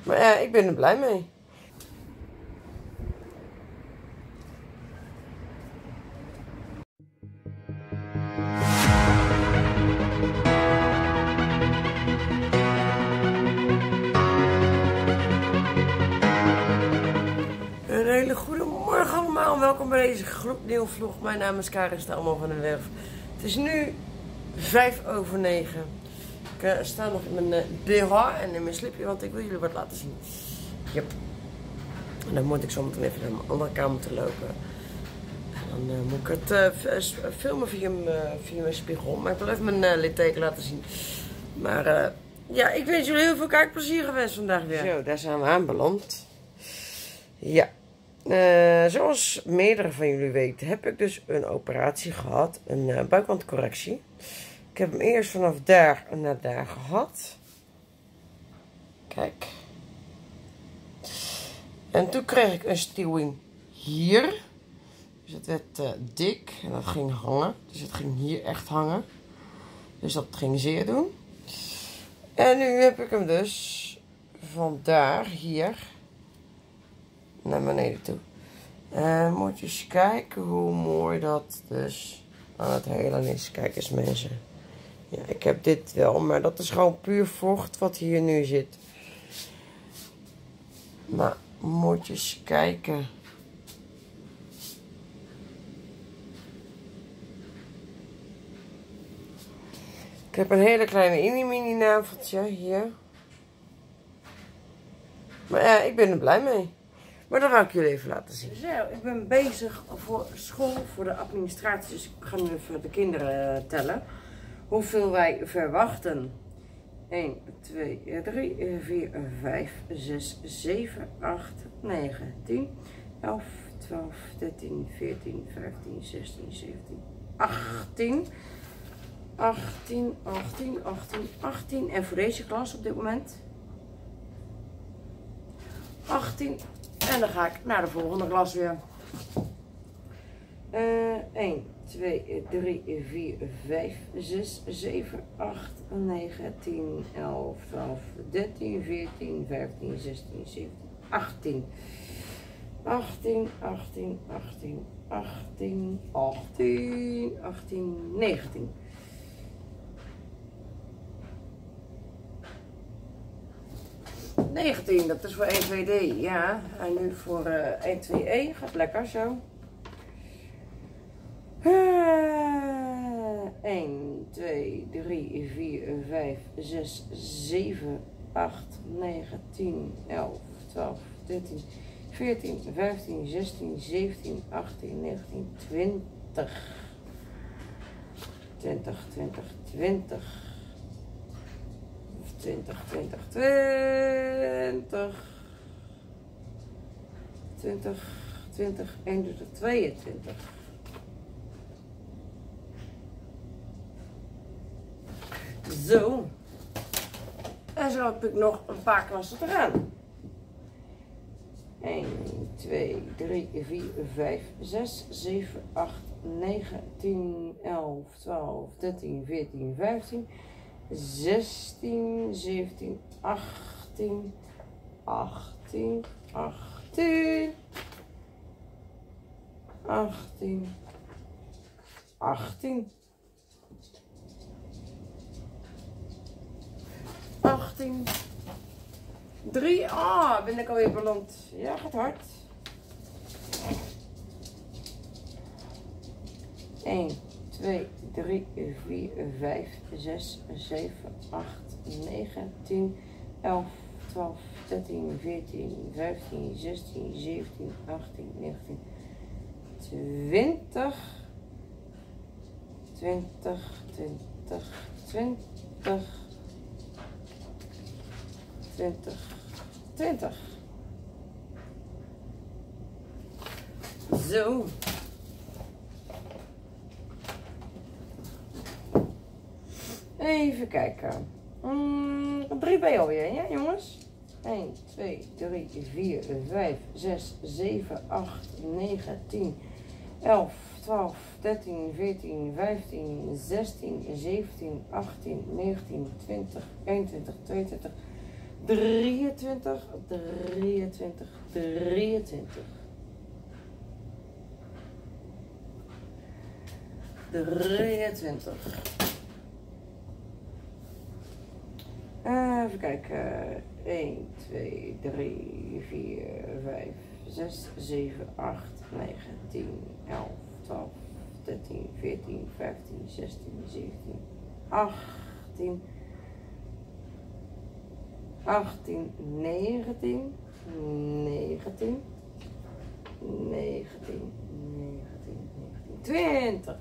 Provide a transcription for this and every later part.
Maar ja, ik ben er blij mee. Een hele goede morgen allemaal. Welkom bij deze gloednieuwe vlog. Mijn naam is Karin Stelman van den Werf. Het is nu 9:05. Ik sta nog in mijn BH en in mijn slipje, want ik wil jullie wat laten zien. Yep. En dan moet ik zo meteen even naar mijn andere kamer te lopen. En dan moet ik het filmen via mijn spiegel. Maar ik wil even mijn litteken laten zien. Maar ja, ik wens jullie heel veel kijkplezier gewenst vandaag weer. Zo, daar zijn we aanbeland. Ja. Zoals meerdere van jullie weten, heb ik dus een operatie gehad. Een buikwandcorrectie. Ik heb hem eerst vanaf daar naar daar gehad. Kijk. En toen kreeg ik een stuwing hier. Dus het werd dik en dat ging hangen. Dus het ging hier echt hangen. Dus dat ging zeer doen. En nu heb ik hem dus van daar, hier, naar beneden toe. Moet je eens kijken hoe mooi dat dus aan het helen is. Kijk eens mensen. Ja, ik heb dit wel, maar dat is gewoon puur vocht wat hier nu zit. Maar moet je eens kijken. Ik heb een hele kleine mini naveltje hier. Maar ja, ik ben er blij mee. Maar dat wil ik jullie even laten zien. Zo, ik ben bezig voor school, voor de administratie. Dus ik ga nu even de kinderen tellen. Hoeveel wij verwachten. 1, 2, 3, 4, 5, 6, 7, 8, 9, 10, 11, 12, 13, 14, 15, 16, 17, 18. 18. En voor deze klas op dit moment 18. En dan ga ik naar de volgende klas weer. 1, 2, 3, 4, 5, 6, 7, 8, 9, 10, 11, 12, 13, 14, 15, 16, 17, 18. 19. 19, dat is voor 1, 2D, ja. En nu voor 1, 2E, gaat lekker zo. 1, 2, 3, 4, 5, 6, 7, 8, 9, 10, 11, 12, 13, 14, 15, 16, 17, 18, 19, 20. 20. 21, 22. Zo. En zo heb ik nog een paar klassen te gaan. 1, 2, 3, 4, 5, 6, 7, 8, 9, 10, 11, 12, 13, 14, 15, 16, 17, 18, 18, 18, 18, 18, 18, 3, ben ik alweer beland. Ja, gaat hard. 1, 2, 3, 4, 5, 6, 7, 8, 9, 10, 11, 12, 13, 14, 15, 16, 17, 18, 19, 20, 20, 20. Zo. Even kijken. 3 bij alweer, ja jongens? 1, 2, 3, 4, 5, 6, 7, 8, 9, 10, 11, 12, 13, 14, 15, 16, 17, 18, 19, 20, 21, 22, 23, 23, 23. 23. Even kijken. 1, 2, 3, 4, 5, 6, 7, 8, 9, 10, 11, 12, 13, 14, 15, 16, 17, 18, 18, 19, 19, 19, 19, 19, 20.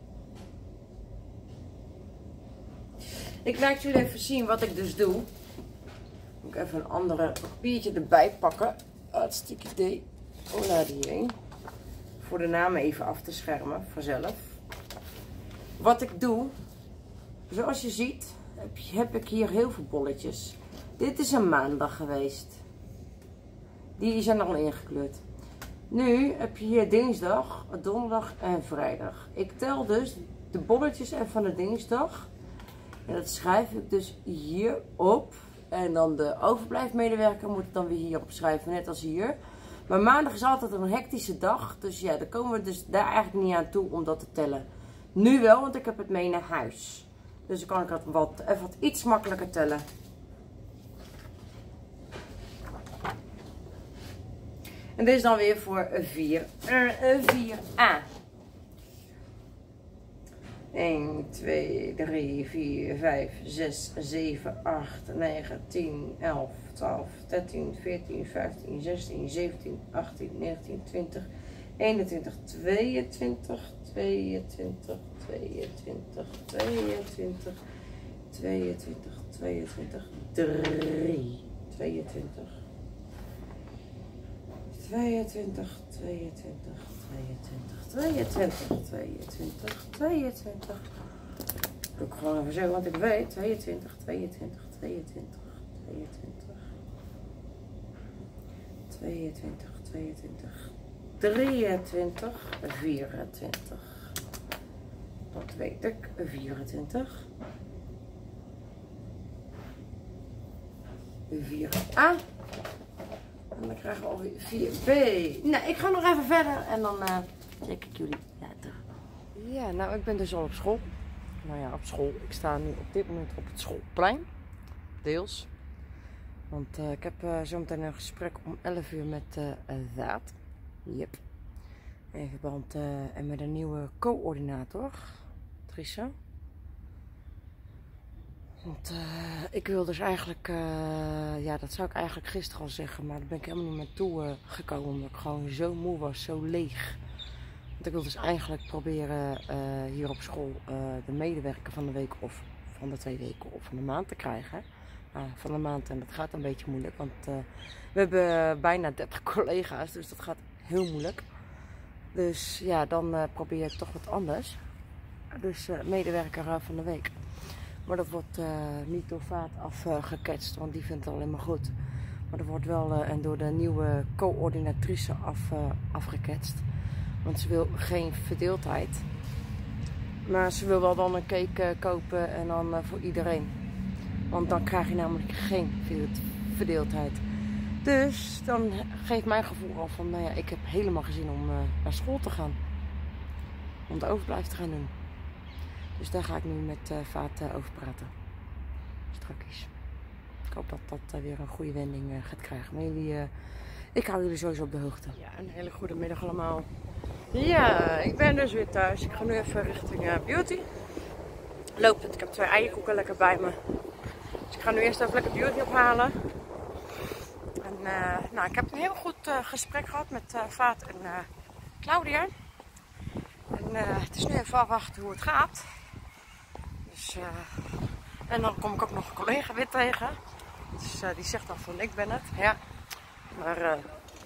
Ik laat jullie even zien wat ik dus doe. Moet ik even een andere papiertje erbij pakken. Hartstikke idee. Ola hierheen. Voor de namen even af te schermen vanzelf. Wat ik doe. Zoals je ziet heb ik hier heel veel bolletjes. Dit is een maandag geweest. Die zijn al ingekleurd. Nu heb je hier dinsdag, donderdag en vrijdag. Ik tel dus de bolletjes van de dinsdag. En dat schrijf ik dus hier op. En dan de overblijfmedewerker moet het dan weer hier opschrijven, net als hier. Maar maandag is altijd een hectische dag. Dus ja, daar komen we dus daar eigenlijk niet aan toe om dat te tellen. Nu wel, want ik heb het mee naar huis. Dus dan kan ik het even wat iets makkelijker tellen. En dit is dan weer voor 4a. 1, 2, 3, 4, 5, 6, 7, 8, 9, 10, 11, 12, 13, 14, 15, 16, 17, 18, 19, 20, 21, 22, 22, 22, 22, 22, 22, 3, 22, 22, 22, 22, 22, 22. Doe ik gewoon even zo, want ik weet 22, 22, 22, 22, 22, 22, 23, 24. Dat weet ik, 24. 4a. En dan krijgen we alweer 4b. Nou, ik ga nog even verder en dan check ik jullie later. Ja, nou ik ben dus al op school. Nou ja, op school. Ik sta nu op dit moment op het schoolplein. Deels. Want ik heb zometeen een gesprek om 11 uur met Daad. Yep. In verband en met een nieuwe coördinator. Trissa. Want ik wil dus eigenlijk, ja dat zou ik eigenlijk gisteren al zeggen, maar daar ben ik helemaal niet naartoe gekomen omdat ik gewoon zo moe was, zo leeg. Want ik wil dus eigenlijk proberen hier op school de medewerker van de week of van de 2 weken of van de maand te krijgen. Van de maand en dat gaat een beetje moeilijk, want we hebben bijna 30 collega's, dus dat gaat heel moeilijk. Dus ja, dan probeer ik toch wat anders. Dus medewerker van de week. Maar dat wordt niet door Vaat afgeketst, want die vindt het alleen maar goed. Maar dat wordt wel en door de nieuwe coördinatrice afgeketst. Want ze wil geen verdeeldheid. Maar ze wil wel dan een cake kopen en dan voor iedereen. Want dan krijg je namelijk geen verdeeldheid. Dus dan geeft mijn gevoel al van, nou ja, ik heb helemaal geen zin om naar school te gaan. Om de overblijf te gaan doen. Dus daar ga ik nu met Vaat over praten. Strakjes. Ik hoop dat dat weer een goede wending gaat krijgen. Maar jullie, ik hou jullie sowieso op de hoogte. Ja, een hele goede middag allemaal. Ja, ik ben dus weer thuis. Ik ga nu even richting Beauty. Lopend. Ik heb 2 eierkoeken lekker bij me. Dus ik ga nu eerst even lekker Beauty ophalen. En nou, ik heb een heel goed gesprek gehad met Vaat en Claudia. En het is nu even afwachten hoe het gaat. Dus, en dan kom ik ook nog een collega weer tegen. Dus die zegt dan van ik ben het. Ja. Maar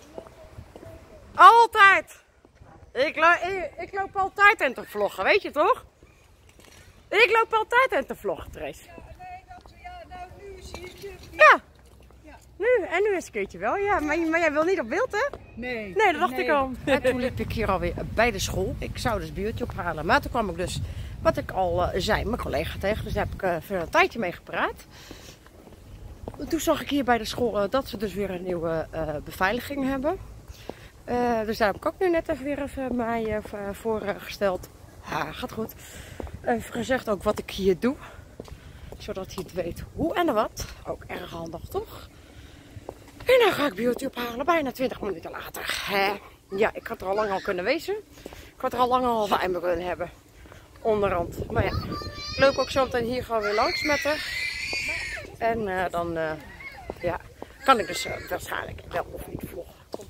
altijd! Ik loop altijd in te vloggen, weet je toch? Ik loop altijd in te vloggen, Trace. Ja, nee, nou nu zie ik je. Ja. Ja. Nu, en nu is een keertje wel, ja. Maar jij wil niet op beeld, hè? Nee. Nee, dat dacht ik al. En toen liep ik hier alweer bij de school. Ik zou dus Beauty ophalen. Maar toen kwam ik dus, wat ik al zei, mijn collega tegen. Dus daar heb ik even een tijdje mee gepraat. Toen zag ik hier bij de school dat ze dus weer een nieuwe beveiliging hebben. Dus daar heb ik ook nu net even mij voorgesteld. Gaat goed. Even gezegd ook wat ik hier doe. Zodat hij het weet hoe en wat. Ook erg handig, toch? En dan ga ik beauty ophalen. Bijna 20 minuten later. Ja, ik had er al lang al kunnen wezen. Ik had er al lang al bij me kunnen hebben. Onderhand. Maar ja, ik loop ook zo meteen hier gewoon weer langs met haar. En dan ja, kan ik dus waarschijnlijk wel of niet vloggen. Kom.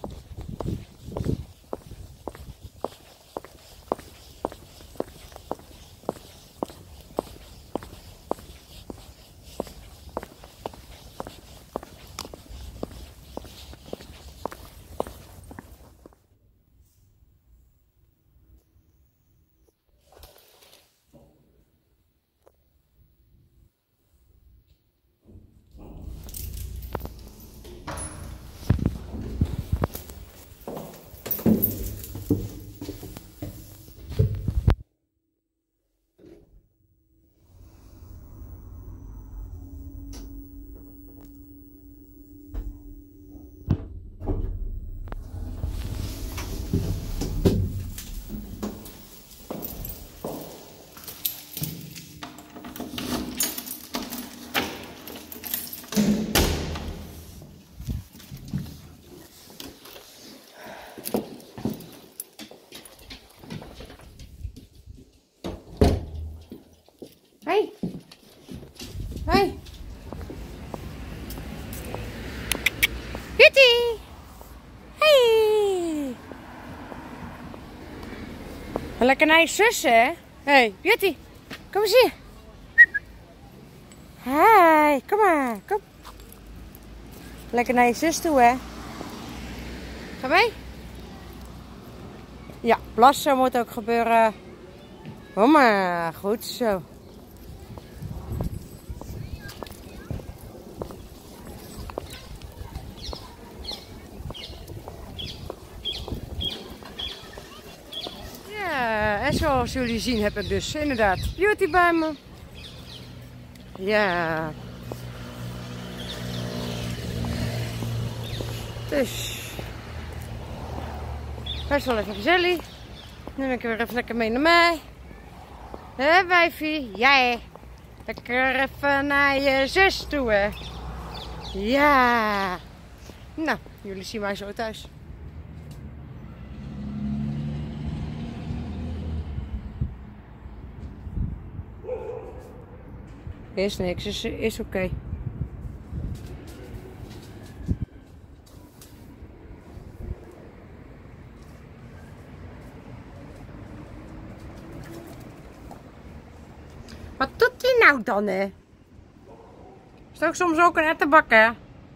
Hey. Hey. Beauty. Hey. Lekker naar je zus, hè? Hey, Beauty. Kom eens hier. Hey, kom maar. Kom. Lekker naar je zus toe, hè? Ga mee? Ja, plassen moet ook gebeuren. Kom maar. Goed zo. En zoals jullie zien heb ik dus inderdaad Beauty bij me. Ja. Dus. Best wel even gezellig. Neem ik weer even lekker mee naar mij. Hé wijfie. Jij. Lekker even naar je zus toe, hè. Ja. Nou, jullie zien mij zo thuis. Is niks, is oké. Wat doet hij nou dan, hè? Is het ook soms ook een ettenbak, hè?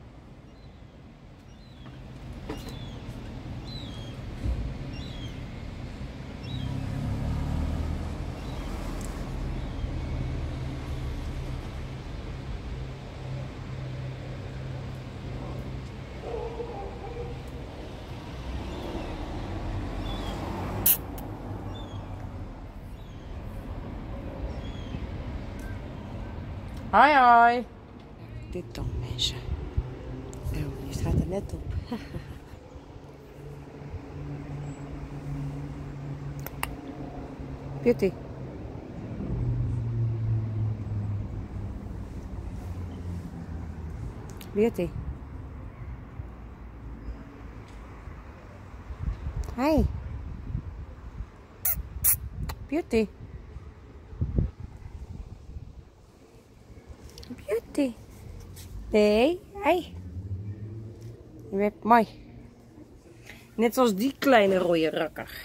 Hoi hoi. Dit dan mensen. Oh, je staat er net op. Beauty. Beauty. Hi. Beauty. Beauty. Nee, hey. Je bent mooi. Net zoals die kleine rode rakker.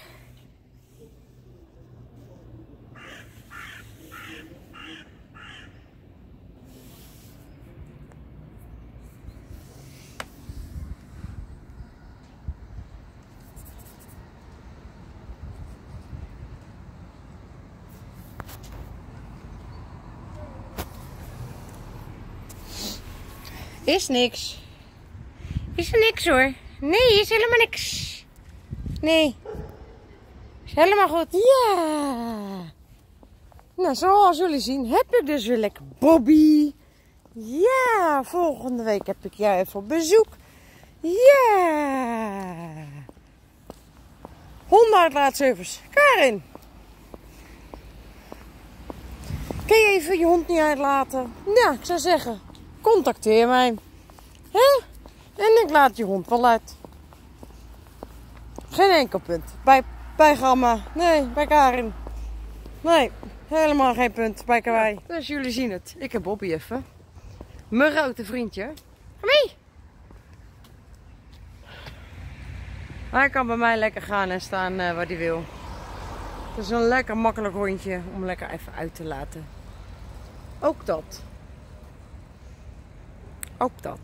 Is niks. Is er niks hoor. Nee, is helemaal niks. Nee. Is helemaal goed. Ja. Nou, zoals jullie zien heb ik dus weer lekker Bobby. Ja, volgende week heb ik jou even op bezoek. Ja. Hondenuitlaatservice. Karin. Kun je even je hond niet uitlaten? Ja, ik zou zeggen, contacteer mij. Hè? En ik laat je hond wel uit. Geen enkel punt. Bij Gamma. Nee, bij Karin. Nee, helemaal geen punt bij Kawaii. Ja, dus jullie zien het. Ik heb Bobby even. Mijn grote vriendje. Wie? Hij kan bij mij lekker gaan en staan waar hij wil. Het is een lekker makkelijk hondje om lekker even uit te laten. Ook dat. Ook dat.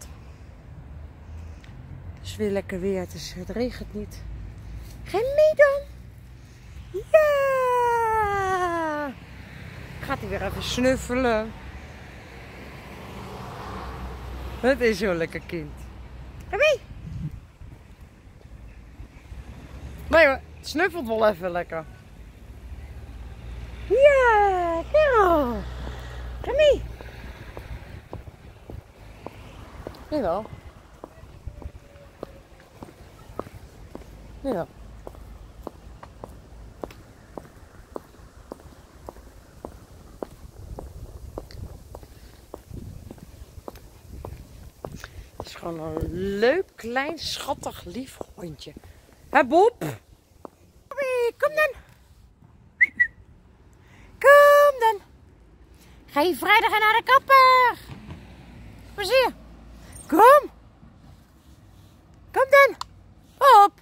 Het is weer lekker weer. Het regent niet. Geen mee dan? Ja! Gaat hij weer even snuffelen. Het is zo'n lekker kind. Hey. Nee hoor, het snuffelt wel even lekker. Ja, Carol. Kom mee. Jawel. Jawel. Het is gewoon een leuk, klein, schattig, lief hondje. Hé Bob? Bobby, kom dan. Kom dan. Ga je vrijdag naar de kapper. Plezier. Kom. Kom dan. Op.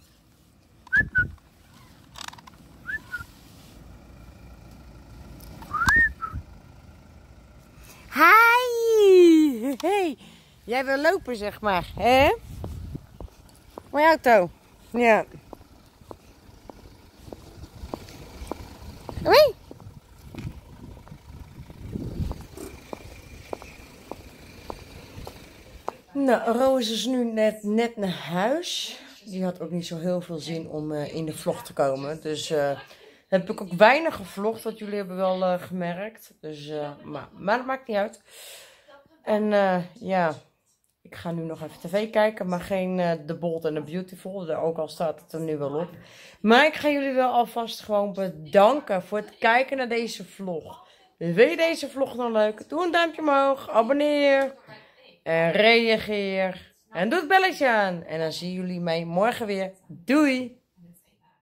Hi. Hey. Jij wil lopen, zeg maar, hè? Mooie auto. Ja. Hoi. Nou, Roos is nu net naar huis. Die had ook niet zo heel veel zin om in de vlog te komen. Dus heb ik ook weinig gevlogd, wat jullie hebben wel gemerkt. Dus, maar dat maakt niet uit. En ja, ik ga nu nog even tv kijken, maar geen The Bold and the Beautiful. Ook al staat het er nu wel op. Maar ik ga jullie wel alvast gewoon bedanken voor het kijken naar deze vlog. Vind je deze vlog nou leuk? Doe een duimpje omhoog, abonneer en reageer. En doe het belletje aan. En dan zien jullie mij morgen weer. Doei!